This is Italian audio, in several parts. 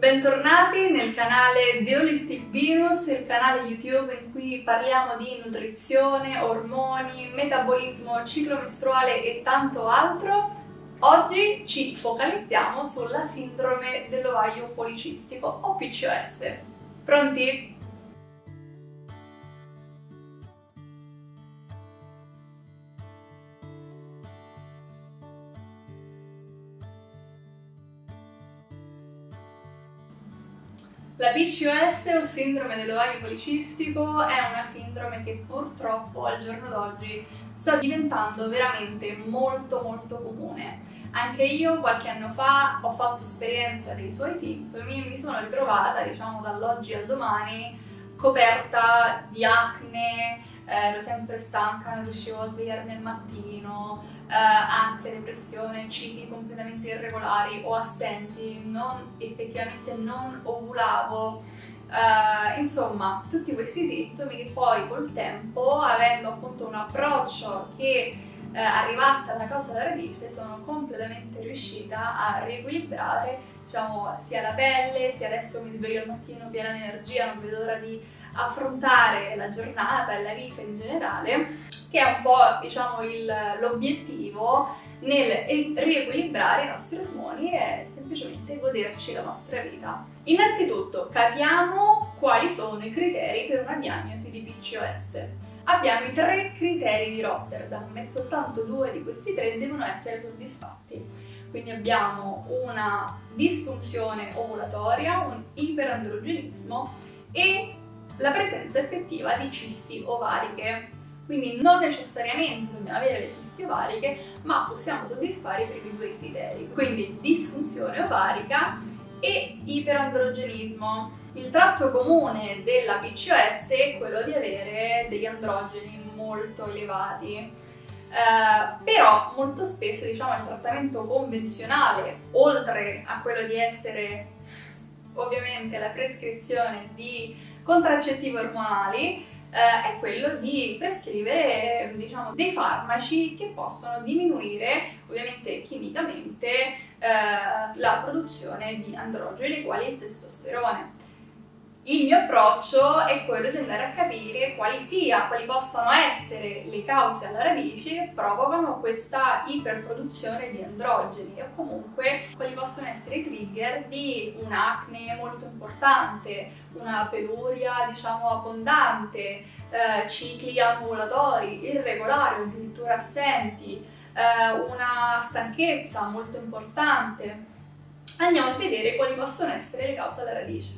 Bentornati nel canale The Holistic Venus, il canale YouTube in cui parliamo di nutrizione, ormoni, metabolismo, ciclo mestruale e tanto altro. Oggi ci focalizziamo sulla sindrome dell'ovaio policistico o PCOS. Pronti? La PCOS o sindrome dell'ovaio policistico è una sindrome che purtroppo al giorno d'oggi sta diventando veramente molto comune. Anche io qualche anno fa ho fatto esperienza dei suoi sintomi e mi sono ritrovata, diciamo, dall'oggi al domani coperta di acne, ero sempre stanca, non riuscivo a svegliarmi al mattino, ansia, depressione, cicli completamente irregolari o assenti, effettivamente non ovulavo, insomma tutti questi sintomi che poi col tempo, avendo appunto un approccio che arrivasse alla causa alla radice, sono completamente riuscita a riequilibrare, diciamo, sia la pelle, sia adesso mi sveglio al mattino piena di energia, non vedo l'ora di affrontare la giornata e la vita in generale, che è un po', diciamo, l'obiettivo nel riequilibrare i nostri ormoni e semplicemente goderci la nostra vita. Innanzitutto capiamo quali sono i criteri per una diagnosi di PCOS. Abbiamo i 3 criteri di Rotterdam e soltanto 2 di questi 3 devono essere soddisfatti. Quindi abbiamo una disfunzione ovulatoria, un iperandrogenismo e la presenza effettiva di cisti ovariche. Quindi non necessariamente dobbiamo avere le cisti ovariche, ma possiamo soddisfare i primi 2 criteri. Quindi disfunzione ovarica e iperandrogenismo. Il tratto comune della PCOS è quello di avere degli androgeni molto elevati, però molto spesso, diciamo, il trattamento convenzionale, oltre a quello di essere ovviamente la prescrizione di contraccettivi ormonali, è quello di prescrivere, diciamo, dei farmaci che possono diminuire ovviamente chimicamente la produzione di androgeni quali il testosterone. Il mio approccio è quello di andare a capire quali possano essere le cause alla radice che provocano questa iperproduzione di androgeni o comunque quali possono essere i trigger di un'acne molto importante, una peluria, diciamo, abbondante, cicli anovulatori irregolari o addirittura assenti, una stanchezza molto importante. Andiamo a vedere quali possono essere le cause alla radice.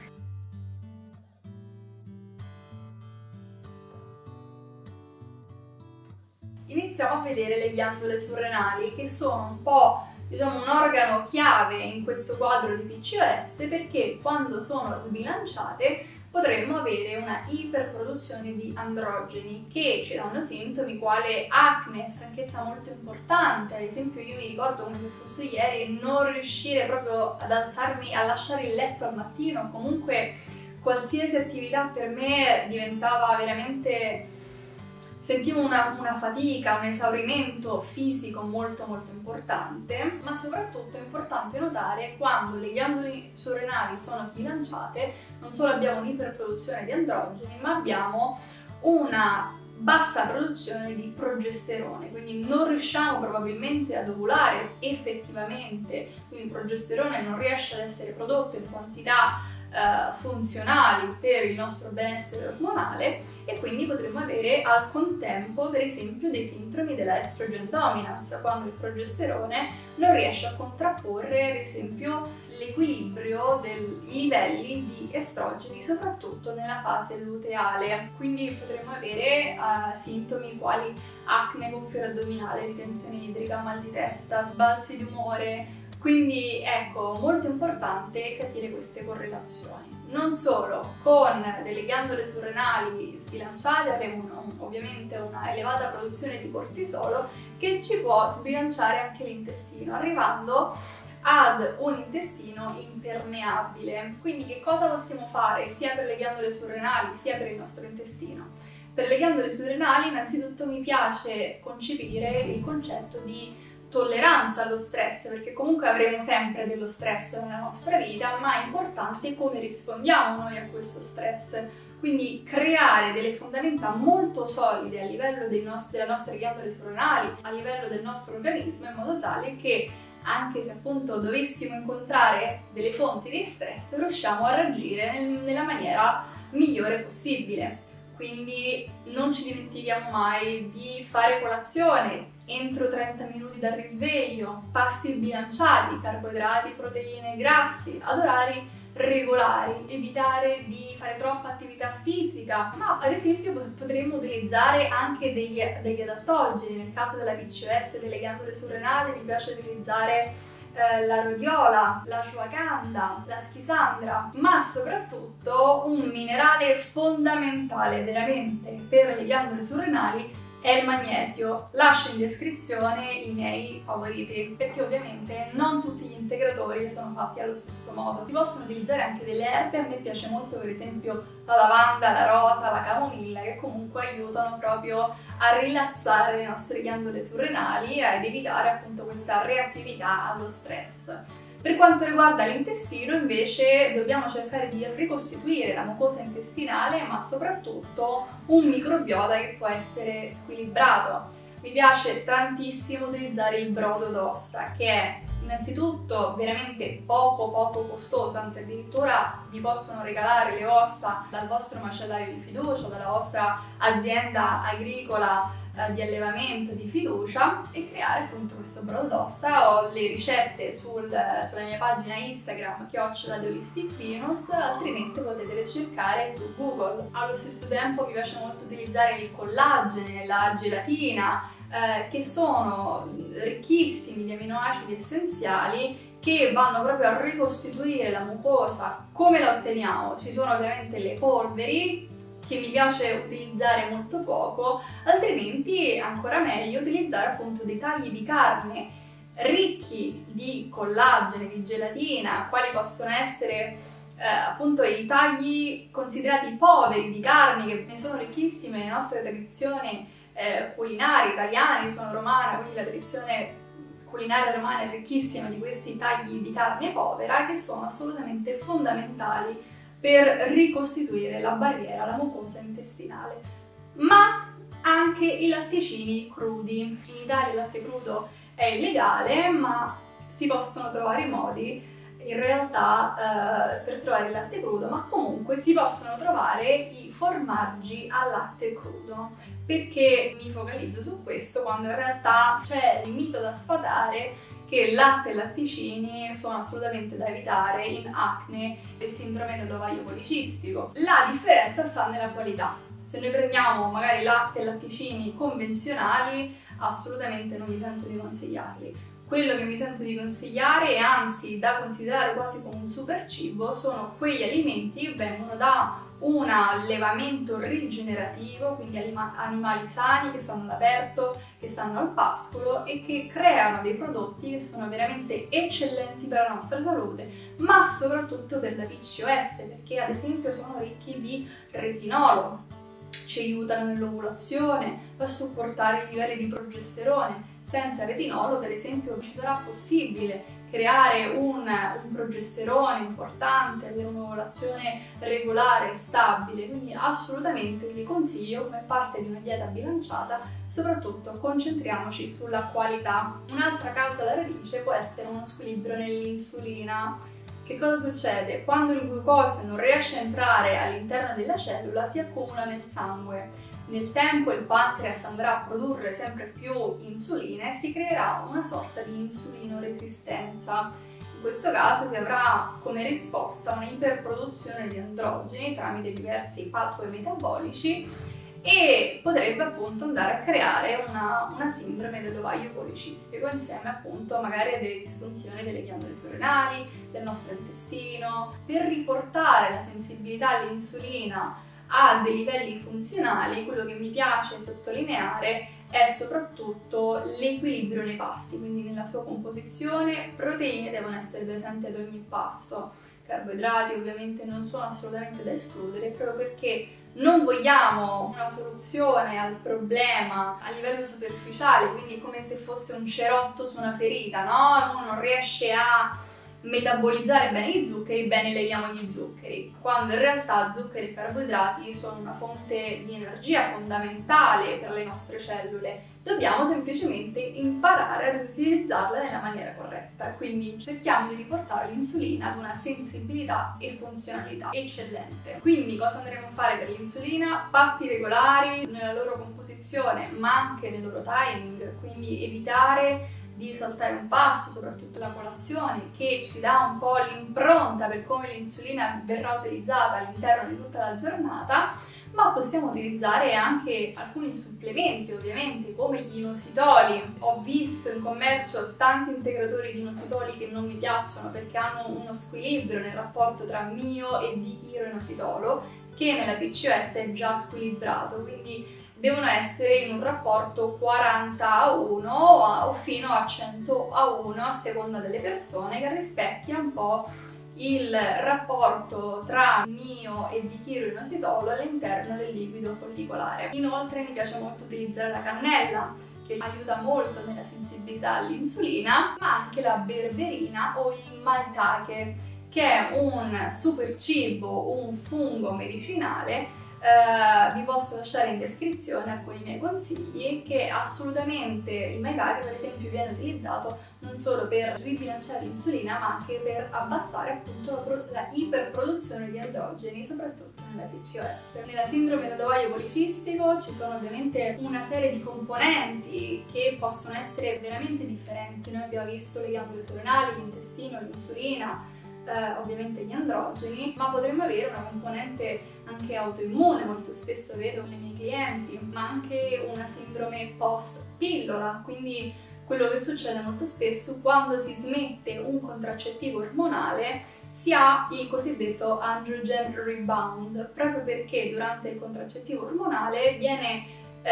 Iniziamo a vedere le ghiandole surrenali, che sono un po', diciamo, un organo chiave in questo quadro di PCOS, perché quando sono sbilanciate potremmo avere una iperproduzione di androgeni che ci danno sintomi quale acne, stanchezza molto importante. Ad esempio io mi ricordo, come se fosse ieri, non riuscire proprio ad alzarmi, a lasciare il letto al mattino, comunque qualsiasi attività per me diventava veramente... Sentivo una fatica, un esaurimento fisico molto importante, ma soprattutto è importante notare quando le ghiandole surrenali sono sbilanciate, non solo abbiamo un'iperproduzione di androgeni, ma abbiamo una bassa produzione di progesterone, quindi non riusciamo probabilmente ad ovulare effettivamente, quindi il progesterone non riesce ad essere prodotto in quantità funzionali per il nostro benessere ormonale e quindi potremmo avere al contempo, per esempio, dei sintomi della estrogen dominance, quando il progesterone non riesce a contrapporre, ad esempio, l'equilibrio dei livelli di estrogeni, soprattutto nella fase luteale. Quindi potremmo avere sintomi quali acne, gonfiore addominale, ritenzione idrica, mal di testa, sbalzi di umore. Quindi ecco, molto importante capire queste correlazioni. Non solo, con delle ghiandole surrenali sbilanciate avremo ovviamente una elevata produzione di cortisolo che ci può sbilanciare anche l'intestino, arrivando ad un intestino impermeabile. Quindi che cosa possiamo fare sia per le ghiandole surrenali sia per il nostro intestino? Per le ghiandole surrenali innanzitutto mi piace concepire il concetto di tolleranza allo stress, perché comunque avremo sempre dello stress nella nostra vita, ma è importante come rispondiamo noi a questo stress. Quindi creare delle fondamenta molto solide a livello delle nostre ghiandole suprarrenali, a livello del nostro organismo, in modo tale che anche se appunto dovessimo incontrare delle fonti di stress, riusciamo a reagire nella maniera migliore possibile. Quindi non ci dimentichiamo mai di fare colazione entro 30 minuti dal risveglio, pasti bilanciati, carboidrati, proteine, grassi, ad orari regolari, evitare di fare troppa attività fisica, ma ad esempio potremmo utilizzare anche degli adattogeni. Nel caso della PCOS e delle ghiandole surrenali mi piace utilizzare la rhodiola, la ashwagandha, la schisandra, ma soprattutto un minerale fondamentale veramente per le ghiandole surrenali è il magnesio. Lascio in descrizione i miei favoriti, perché ovviamente non tutti gli integratori sono fatti allo stesso modo. Si possono utilizzare anche delle erbe, a me piace molto per esempio la lavanda, la rosa, la camomilla, che comunque aiutano proprio a rilassare le nostre ghiandole surrenali e ad evitare appunto questa reattività allo stress. Per quanto riguarda l'intestino, invece, dobbiamo cercare di ricostituire la mucosa intestinale, ma soprattutto un microbiota che può essere squilibrato. Mi piace tantissimo utilizzare il brodo d'ossa, che è innanzitutto veramente poco costoso, anzi addirittura vi possono regalare le ossa dal vostro macellaio di fiducia, dalla vostra azienda agricola di allevamento di fiducia, e creare appunto questo brodo d'ossa. Ho le ricette sulla mia pagina Instagram @TheHolisticVenus, altrimenti potete le cercare su Google. Allo stesso tempo mi piace molto utilizzare il collagene, la gelatina, che sono ricchissimi di aminoacidi essenziali che vanno proprio a ricostituire la mucosa. Come la otteniamo? Ci sono ovviamente le polveri, che mi piace utilizzare molto poco, altrimenti ancora meglio utilizzare appunto dei tagli di carne ricchi di collagene, di gelatina, quali possono essere appunto i tagli considerati poveri di carni, che ne sono ricchissime nelle nostre tradizioni culinarie italiane. Io sono romana, quindi la tradizione culinaria romana è ricchissima di questi tagli di carne povera, che sono assolutamente fondamentali per ricostituire la barriera, la mucosa intestinale. Ma anche i latticini crudi. In Italia il latte crudo è illegale, ma si possono trovare i modi in realtà per trovare il latte crudo, ma comunque si possono trovare i formaggi al latte crudo. Perché mi focalizzo su questo quando in realtà c'è il mito da sfatare che il latte e i latticini sono assolutamente da evitare in acne e sindrome dell'ovaio policistico. La differenza sta nella qualità. Se noi prendiamo magari latte e latticini convenzionali, assolutamente non mi sento di consigliarli. Quello che mi sento di consigliare, e anzi da considerare quasi come un super cibo, sono quegli alimenti che vengono da un allevamento rigenerativo, quindi animali sani che stanno all'aperto, che stanno al pascolo e che creano dei prodotti che sono veramente eccellenti per la nostra salute, ma soprattutto per la PCOS, perché ad esempio sono ricchi di retinolo, ci aiutano nell'ovulazione, a supportare i livelli di progesterone. Senza retinolo, per esempio, non ci sarà possibile creare un progesterone importante, avere un'ovulazione regolare e stabile. Quindi assolutamente vi consiglio, come parte di una dieta bilanciata, soprattutto concentriamoci sulla qualità. Un'altra causa alla radice può essere uno squilibrio nell'insulina. Che cosa succede? Quando il glucosio non riesce a entrare all'interno della cellula, si accumula nel sangue. Nel tempo il pancreas andrà a produrre sempre più insulina e si creerà una sorta di insulinoresistenza. In questo caso si avrà come risposta un'iperproduzione di androgeni tramite diversi pathway metabolici, e potrebbe appunto andare a creare una sindrome dell'ovaio policistico, insieme appunto magari a delle disfunzioni delle ghiandole surrenali, del nostro intestino. Per riportare la sensibilità all'insulina a dei livelli funzionali, quello che mi piace sottolineare è soprattutto l'equilibrio nei pasti, quindi nella sua composizione proteine devono essere presenti ad ogni pasto. Carboidrati ovviamente non sono assolutamente da escludere, proprio perché non vogliamo una soluzione al problema a livello superficiale, quindi come se fosse un cerotto su una ferita, no? Uno non riesce a metabolizzare bene gli zuccheri, bene leviamo gli zuccheri, quando in realtà zuccheri e carboidrati sono una fonte di energia fondamentale per le nostre cellule. Dobbiamo semplicemente imparare ad utilizzarla nella maniera corretta, quindi cerchiamo di riportare l'insulina ad una sensibilità e funzionalità eccellente. Quindi cosa andremo a fare per l'insulina? Pasti regolari nella loro composizione ma anche nel loro timing, quindi evitare di saltare un passo, soprattutto la colazione, che ci dà un po' l'impronta per come l'insulina verrà utilizzata all'interno di tutta la giornata, ma possiamo utilizzare anche alcuni supplementi, ovviamente, come gli inositoli. Ho visto in commercio tanti integratori di inositoli che non mi piacciono perché hanno uno squilibrio nel rapporto tra mio e dichiroinositolo, che nella PCOS è già squilibrato, quindi devono essere in un rapporto 40:1 o fino a 100:1 a seconda delle persone, che rispecchia un po' il rapporto tra mio e dichiroinositolo all'interno del liquido follicolare. Inoltre mi piace molto utilizzare la cannella, che aiuta molto nella sensibilità all'insulina, ma anche la berberina o il maitake, che è un super cibo, un fungo medicinale. Vi posso lasciare in descrizione alcuni miei consigli, che assolutamente il maitake per esempio viene utilizzato non solo per ribilanciare l'insulina ma anche per abbassare appunto la iperproduzione di androgeni, soprattutto nella PCOS. Nella sindrome dell'ovaio policistico ci sono ovviamente una serie di componenti che possono essere veramente differenti. Noi abbiamo visto le ghiandole surrenali, l'intestino, l'insulina, ovviamente gli androgeni, ma potremmo avere una componente anche autoimmune. Molto spesso vedo nei miei clienti, ma anche una sindrome post pillola, quindi quello che succede molto spesso quando si smette un contraccettivo ormonale, si ha il cosiddetto androgen rebound, proprio perché durante il contraccettivo ormonale viene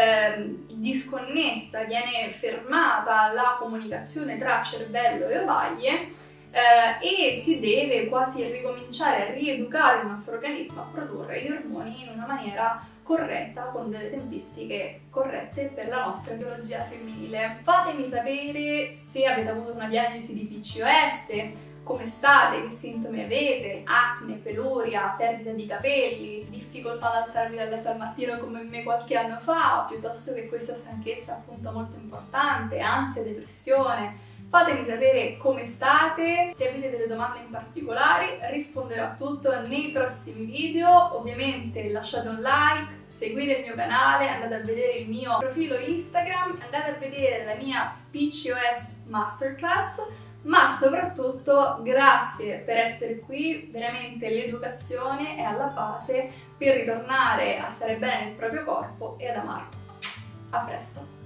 disconnessa, viene fermata la comunicazione tra cervello e ovaie, e si deve quasi ricominciare a rieducare il nostro organismo a produrre gli ormoni in una maniera corretta, con delle tempistiche corrette per la nostra biologia femminile. Fatemi sapere se avete avuto una diagnosi di PCOS, come state, che sintomi avete, acne, peluria, perdita di capelli, difficoltà ad alzarvi dal letto al mattino come me qualche anno fa, piuttosto che questa stanchezza appunto molto importante, ansia, depressione. Fatemi sapere come state, se avete delle domande in particolare risponderò a tutto nei prossimi video. Ovviamente lasciate un like, seguite il mio canale, andate a vedere il mio profilo Instagram, andate a vedere la mia PCOS Masterclass, ma soprattutto grazie per essere qui, veramente l'educazione è alla base per ritornare a stare bene nel proprio corpo e ad amarlo. A presto!